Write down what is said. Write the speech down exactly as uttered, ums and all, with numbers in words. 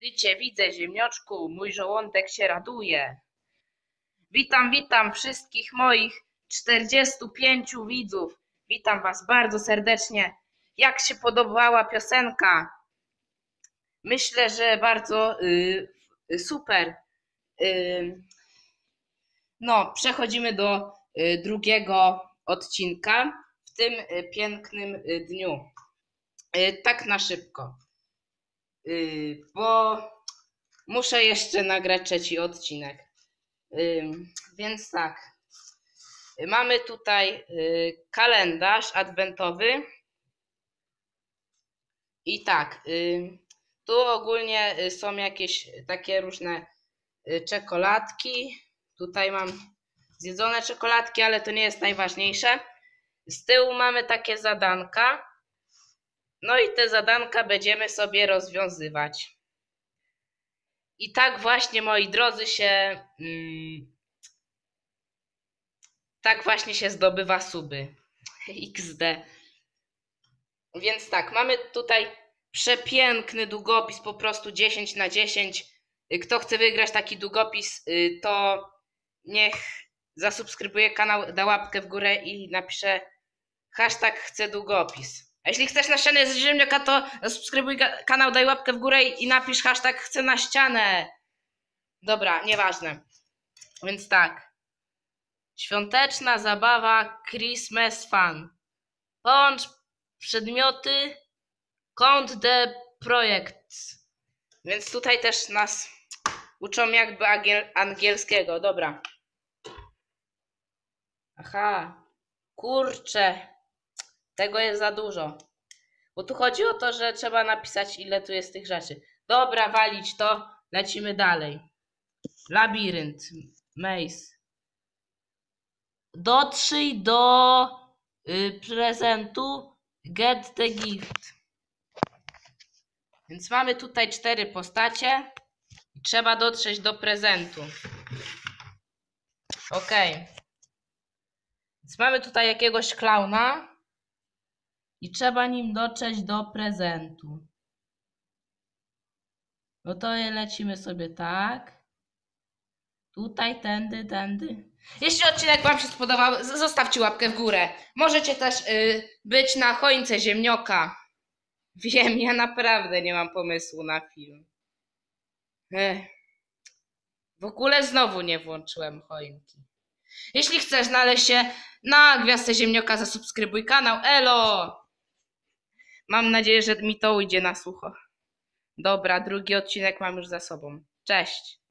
Ty cię widzę, ziemniaczku, mój żołądek się raduje. Witam, witam wszystkich moich czterdziestu pięciu widzów. Witam was bardzo serdecznie. Jak się podobała piosenka? Myślę, że bardzo y, super. Y, no, przechodzimy do y, drugiego odcinka w tym y, pięknym y, dniu. Y, tak na szybko. Y, bo muszę jeszcze nagrać trzeci odcinek. Y, więc tak. Mamy tutaj y, kalendarz adwentowy. I tak, y, tu ogólnie y, są jakieś takie różne y, czekoladki. Tutaj mam zjedzone czekoladki, ale to nie jest najważniejsze. Z tyłu mamy takie zadanka. No i te zadanka będziemy sobie rozwiązywać. I tak właśnie, moi drodzy, się mm, tak właśnie się zdobywa suby. iks de. Więc tak, mamy tutaj przepiękny długopis, po prostu dziesięć na dziesięć. Kto chce wygrać taki długopis, to niech zasubskrybuje kanał, da łapkę w górę i napisze hashtag chcę długopis. A jeśli chcesz na ścianę z ziemniaka, to zasubskrybuj kanał, daj łapkę w górę i napisz hashtag chcę na ścianę. Dobra, nieważne. Więc tak. Świąteczna zabawa Christmas Fun. Połącz przedmioty, count the projects. Więc tutaj też nas uczą jakby angielskiego. Dobra. Aha. Kurczę. Tego jest za dużo. Bo tu chodzi o to, że trzeba napisać, ile tu jest tych rzeczy. Dobra, walić to. Lecimy dalej. Labirynt. Maze. Dotrzyj do y, prezentu. Get the gift. Więc mamy tutaj cztery postacie. I trzeba dotrzeć do prezentu. Ok. Więc mamy tutaj jakiegoś klauna. I trzeba nim dotrzeć do prezentu. No to lecimy sobie tak. Tutaj, tędy, tędy. Jeśli odcinek wam się spodobał, zostawcie łapkę w górę. Możecie też yy, być na choince ziemnioka. Wiem, ja naprawdę nie mam pomysłu na film. Ech. W ogóle znowu nie włączyłem choinki. Jeśli chcesz znaleźć się na Gwiazdce Ziemnioka, zasubskrybuj kanał. Elo! Mam nadzieję, że mi to ujdzie na sucho. Dobra, drugi odcinek mam już za sobą. Cześć!